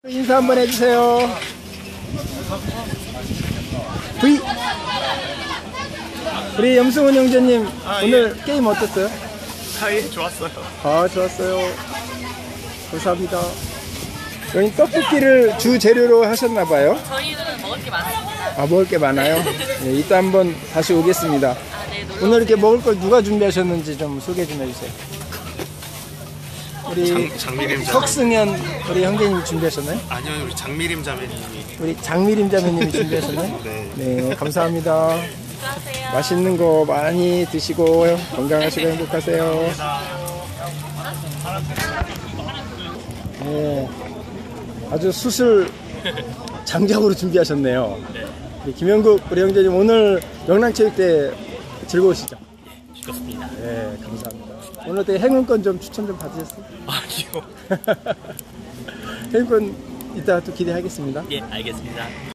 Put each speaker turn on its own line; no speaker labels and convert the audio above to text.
인사 한번 해주세요. V. 우리 염승훈 형제님 오늘
예.
게임 어땠어요?
예, 좋았어요.
아, 좋았어요. 감사합니다. 여기 떡볶이를 주 재료로 하셨나봐요.
저희는 먹을 게 많습니다.
아, 먹을 게 많아요? 네, 이따 한번 다시 오겠습니다.
네,
오늘 이렇게 먹을 걸 누가 준비하셨는지 좀 소개 좀 해주세요. 우리
장미림 자매.
석승현 우리 형제님이 준비하셨나요?
아니요, 우리 장미림 자매님이.
우리 장미림 자매님이 준비하셨나요?
네.
네, 감사합니다.
수고하세요.
맛있는 거 많이 드시고 건강하시고 행복하세요. 네, 아주 수술 장작으로 준비하셨네요. 네, 김영국 우리 형제님 오늘 명랑체육대 즐거우시죠?
좋습니다.
네, 감사합니다. 오늘 어떻게 행운권 좀 추천 좀 받으셨어요?
아니요.
행운권 이따 또 기대하겠습니다.
예, 알겠습니다.